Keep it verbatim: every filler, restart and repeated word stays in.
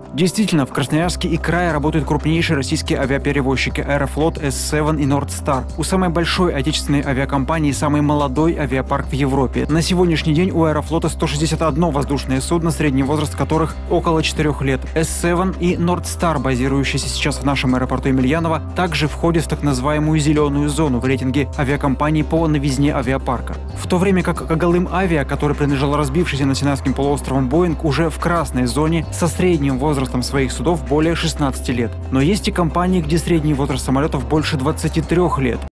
Действительно, в Красноярске и крае работают крупнейшие российские авиаперевозчики «Аэрофлот», эс семь и «Нордстар». У самой большой отечественной авиакомпании самый молодой авиапарк в Европе. На сегодняшний день у «Аэрофлота» сто шестьдесят одно воздушное судно, средний возраст которых около четырёх лет. эс семь и «Нордстар», базирующиеся сейчас в нашем аэропорту Емельянова, также входят в так называемую «зеленую зону» в рейтинге авиакомпаний по новизне авиапарка. В то время как Когалым Авиа, который принадлежал разбившийся над Синайским полуостровом «Боинг», уже в красной зоне со средним возрастом своих судов более шестнадцати лет. Но есть и компании, где средний возраст самолетов больше двадцати трёх лет.